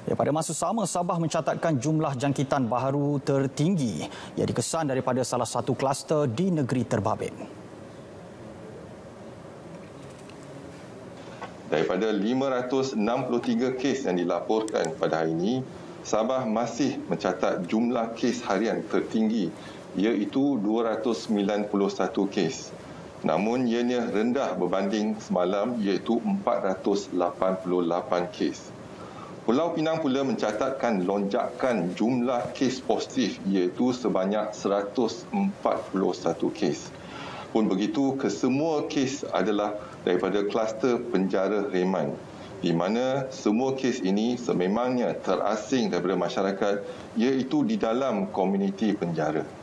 Pada masa sama, Sabah mencatatkan jumlah jangkitan baharu tertinggi yang dikesan daripada salah satu kluster di negeri terbabit. Daripada 563 kes yang dilaporkan pada hari ini, Sabah masih mencatat jumlah kes harian tertinggi iaitu 291 kes. Namun ianya rendah berbanding semalam iaitu 488 kes. Pulau Pinang pula mencatatkan lonjakan jumlah kes positif iaitu sebanyak 141 kes. Pun begitu, kesemua kes adalah daripada kluster penjara Reman, di mana semua kes ini sememangnya terasing daripada masyarakat iaitu di dalam komuniti penjara.